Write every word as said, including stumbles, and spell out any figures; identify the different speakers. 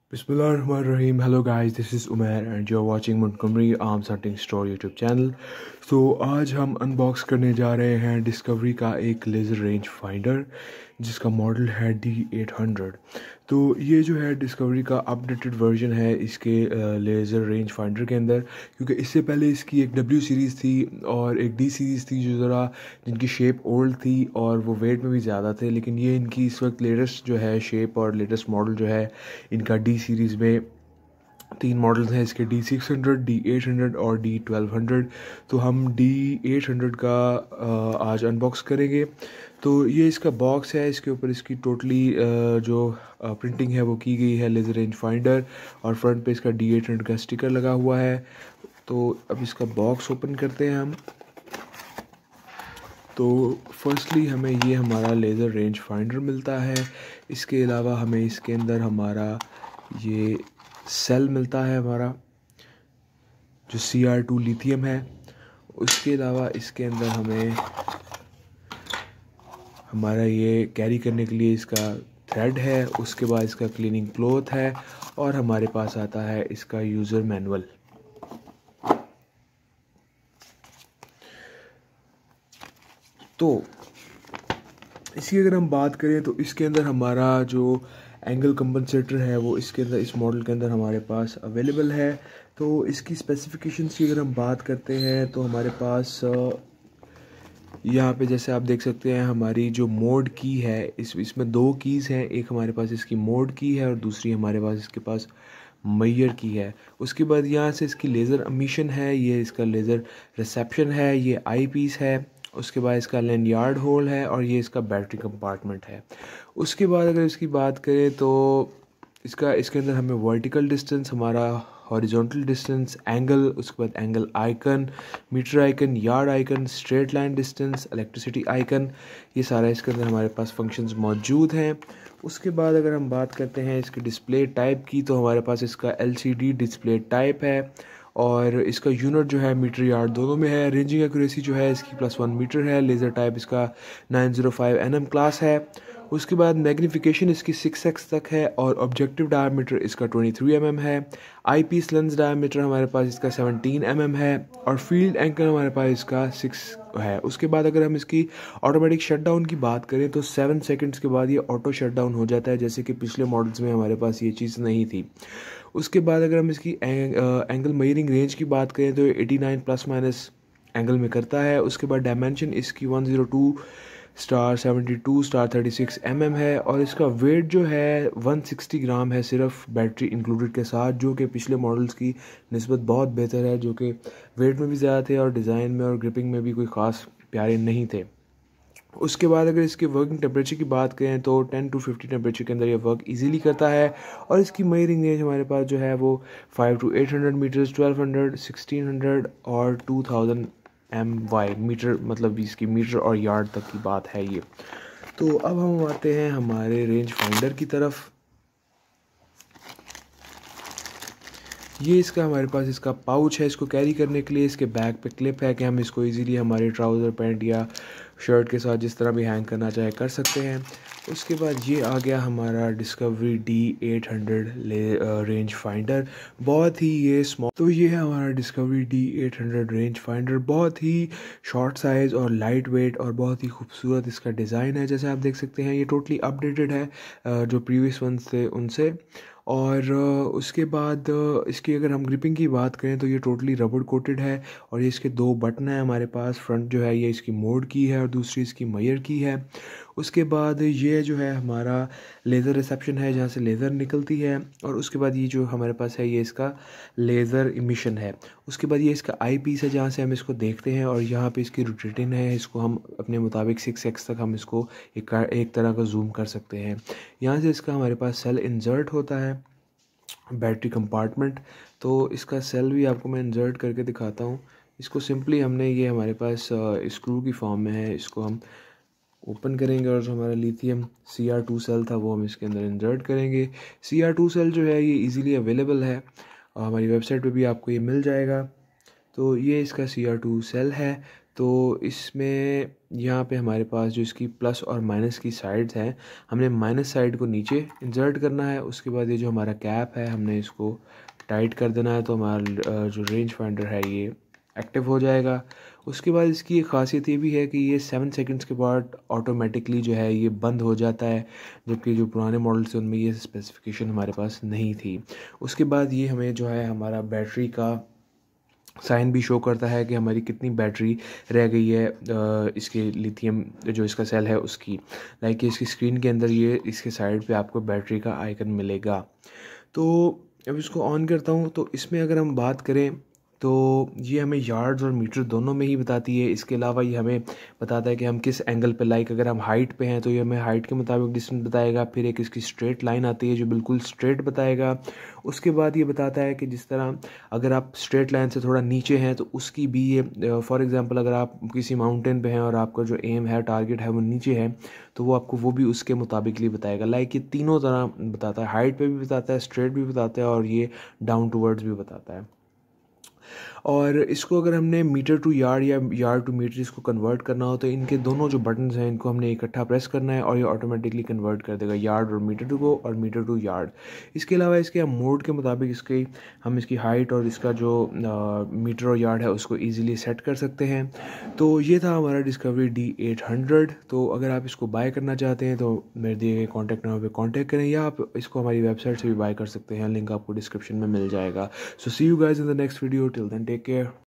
Speaker 1: Bismillahirrahmanirrahim. Hello guys, this is Umair and you're watching Montgomery Arms Hunting Store YouTube channel. तो आज हम unbox करने जा रहे हैं डिस्कवरी का एक लेज़र रेंज फाइंडर जिसका मॉडल है डी एट हंड्रेड। तो ये जो है डिस्कवरी का अपडेटेड वर्जन है इसके लेज़र रेंज फाइंडर के अंदर, क्योंकि इससे पहले इसकी एक डब्ल्यू सीरीज़ थी और एक डी सीरीज़ थी जो ज़रा जिनकी शेप ओल्ड थी और वो वेट में भी ज़्यादा थे। लेकिन ये इनकी इस वक्त लेटेस्ट जो है शेप और लेटेस्ट मॉडल जो है इनका डी सीरीज़ में तीन मॉडल्स हैं इसके, D six hundred, D eight hundred और डी ट्वेल्व हंड्रेड। तो हम डी एट हंड्रेड का आ, आज अनबॉक्स करेंगे। तो ये इसका बॉक्स है, इसके ऊपर इसकी टोटली जो प्रिंटिंग है वो की गई है लेज़र रेंज फाइंडर और फ्रंट पे इसका डी एट हंड्रेड का स्टिकर लगा हुआ है। तो अब इसका बॉक्स ओपन करते हैं हम। तो फर्स्टली हमें ये हमारा लेज़र रेंज फाइंडर मिलता है। इसके अलावा हमें इसके अंदर हमारा ये सेल मिलता है हमारा जो सी आर टू लिथियम है। उसके अलावा इसके अंदर हमें हमारा ये कैरी करने के लिए इसका थ्रेड है। उसके बाद इसका क्लीनिंग क्लॉथ है और हमारे पास आता है इसका यूज़र मैनुअल। तो इसकी अगर हम बात करें तो इसके अंदर हमारा जो एंगल कंपनसेटर है वो इसके अंदर इस मॉडल के अंदर हमारे पास अवेलेबल है। तो इसकी स्पेसिफिकेशंस की अगर हम बात करते हैं तो हमारे पास यहाँ पे जैसे आप देख सकते हैं हमारी जो मोड की है इस इसमें दो कीज़ हैं। एक हमारे पास इसकी मोड की है और दूसरी हमारे पास इसके पास मैयर की है। उसके बाद यहाँ से इसकी लेज़र एमिशन है, ये इसका लेज़र रिसेप्शन है, ये आई पीस है। उसके बाद इसका लैंडयार्ड होल है और ये इसका बैटरी कंपार्टमेंट है। उसके बाद अगर इसकी बात करें तो इसका इसके अंदर हमें वर्टिकल डिस्टेंस, हमारा हॉरिजॉन्टल डिस्टेंस, एंगल, उसके बाद angle icon, meter icon, yard icon, straight line distance, electricity icon, ये सारा इसके अंदर हमारे पास फंक्शंस मौजूद हैं। उसके बाद अगर हम बात करते हैं इसके डिस्प्ले टाइप की तो हमारे पास इसका L C D display type है और इसका यूनिट जो है मीटर यार्ड दोनों में है। रेंजिंग एक्यूरेसी जो है इसकी प्लस वन मीटर है। लेज़र टाइप इसका nine zero five N M class है। उसके बाद मैग्नीफिकेशन इसकी सिक्स एक्स तक है और ऑब्जेक्टिव डायमीटर इसका ट्वेंटी थ्री एम एम है। आई पीस लेंस डायमीटर हमारे पास इसका सेवनटीन एम एम है और फील्ड एंगल हमारे पास इसका सिक्स है। उसके बाद अगर हम इसकी ऑटोमेटिक शटडाउन की बात करें तो सेवन सेकंड्स के बाद ये ऑटो शटडाउन हो जाता है, जैसे कि पिछले मॉडल्स में हमारे पास ये चीज़ नहीं थी। उसके बाद अगर हम इसकी एंग, एंगल मेजरिंग रेंज की बात करें तो eighty nine plus minus angle में करता है। उसके बाद डायमेंशन इसकी one zero two star seventy two star thirty six M M है और इसका वेट जो है वन सिक्सटी ग्राम है सिर्फ बैटरी इंक्लूडेड के साथ, जो कि पिछले मॉडल्स की निस्बत बहुत बेहतर है, जो कि वेट में भी ज़्यादा थे और डिज़ाइन में और ग्रिपिंग में भी कोई ख़ास प्यारे नहीं थे। उसके बाद अगर इसके वर्किंग टेम्परेचर की बात करें तो टेन टू फिफ्टी टेम्परेचर के अंदर ये वर्क इजीली करता है और इसकी मेजरिंग रेंज हमारे पास जो है वो five two eight hundred meters, twelve hundred, sixteen hundred और two thousand M Y meter, मतलब इसकी मीटर और यार्ड तक की बात है ये। तो अब हम आते हैं हमारे रेंज फाइंडर की तरफ। ये इसका हमारे पास इसका पाउच है, इसको कैरी करने के लिए इसके बैक पे क्लिप है कि हम इसको इजीली हमारे ट्राउज़र, पैंट या शर्ट के साथ जिस तरह भी हैंग करना चाहे कर सकते हैं। उसके बाद ये आ गया हमारा Discovery D eight hundred range finder, बहुत ही ये स्मॉल। तो ये है हमारा Discovery D eight hundred range finder, बहुत ही शॉर्ट साइज़ और लाइट वेट और बहुत ही खूबसूरत इसका डिज़ाइन है। जैसे आप देख सकते हैं ये टोटली अपडेटेड है जो प्रीवियस वंस थे उनसे। और उसके बाद इसकी अगर हम ग्रिपिंग की बात करें तो ये टोटली रबड़ कोटेड है और ये इसके दो बटन हैं हमारे पास। फ्रंट जो है ये इसकी मोड की है और दूसरी इसकी मैयर की है। उसके बाद ये जो है हमारा लेज़र रिसेप्शन है जहाँ से लेज़र निकलती है और उसके बाद ये जो हमारे पास है ये इसका लेज़र इमिशन है। उसके बाद ये इसका आई पीस है जहाँ से हम इसको देखते हैं और यहाँ पे इसकी रोटेटिंग है, इसको हम अपने मुताबिक सिक्स एक्स तक हम इसको एक एक तरह का जूम कर सकते हैं। यहाँ से इसका हमारे पास सेल इंसर्ट होता है, बैटरी कंपार्टमेंट। तो इसका सेल भी आपको मैं इंसर्ट करके दिखाता हूँ। इसको सिंपली हमने ये हमारे पास स्क्रू की फॉर्म में है, इसको हम ओपन करेंगे और जो हमारा lithium C R two cell था वो हम इसके अंदर इंसर्ट करेंगे। सी आर टू सेल जो है ये इजीली अवेलेबल है और हमारी वेबसाइट पे भी आपको ये मिल जाएगा। तो ये इसका सी आर टू सेल है। तो इसमें यहाँ पे हमारे पास जो इसकी प्लस और माइनस की साइड्स हैं, हमने माइनस साइड को नीचे इंसर्ट करना है। उसके बाद ये जो हमारा कैप है हमने इसको टाइट कर देना है, तो हमारा जो रेंज फाइंडर है ये एक्टिव हो जाएगा। उसके बाद इसकी एक ख़ासियत ये भी है कि ये सेवन सेकंड्स के बाद ऑटोमेटिकली जो है ये बंद हो जाता है, जबकि जो पुराने मॉडल्स थे उनमें ये स्पेसिफिकेशन हमारे पास नहीं थी। उसके बाद ये हमें जो है हमारा बैटरी का साइन भी शो करता है कि हमारी कितनी बैटरी रह गई है इसके लिथियम जो इसका सेल है उसकी। लाइक इसकी स्क्रीन के अंदर ये इसके साइड पे आपको बैटरी का आइकन मिलेगा। तो अब इसको ऑन करता हूँ, तो इसमें अगर हम बात करें तो ये हमें यार्ड्स और मीटर दोनों में ही बताती है। इसके अलावा ये हमें बताता है कि हम किस एंगल पे, लाइक अगर हम हाइट पे हैं तो ये हमें हाइट के मुताबिक डिस्टेंस बताएगा। फिर एक इसकी स्ट्रेट लाइन आती है जो बिल्कुल स्ट्रेट बताएगा। उसके बाद ये बताता है कि जिस तरह अगर आप स्ट्रेट लाइन से थोड़ा नीचे हैं तो उसकी भी ये, फॉर एग्जांपल अगर आप किसी माउंटेन पे हैं और आपका जो एम है, टारगेट है वो नीचे है, तो वो आपको वो भी उसके मुताबिक बताएगा। लाइक ये तीनों तरह बताता है, हाइट पे भी बताता है, स्ट्रेट भी बताता है और ये डाउन टूवर्ड्स भी बताता है। और इसको अगर हमने मीटर टू यार्ड या यार्ड टू मीटर इसको कन्वर्ट करना हो तो इनके दोनों जो बटन्स हैं इनको हमने इकट्ठा प्रेस करना है और ये ऑटोमेटिकली कन्वर्ट कर देगा यार्ड और मीटर टू को और मीटर टू यार्ड। इसके अलावा इसके हम मोड के मुताबिक इसकी हम इसकी हाइट और इसका जो आ, मीटर और यार्ड है उसको ईजिली सेट कर सकते हैं। तो ये था हमारा डिस्कवरी डी एट हंड्रेड। तो अगर आप इसको बाय करना चाहते हैं तो मेरे दिए गए कॉन्टैक्ट नंबर पर कॉन्टैक्ट करें या आप इसको हमारी वेबसाइट से भी बाय कर सकते हैं, लिंक आपको डिस्क्रिप्शन में मिल जाएगा। So see you guys in the next video, till then take care.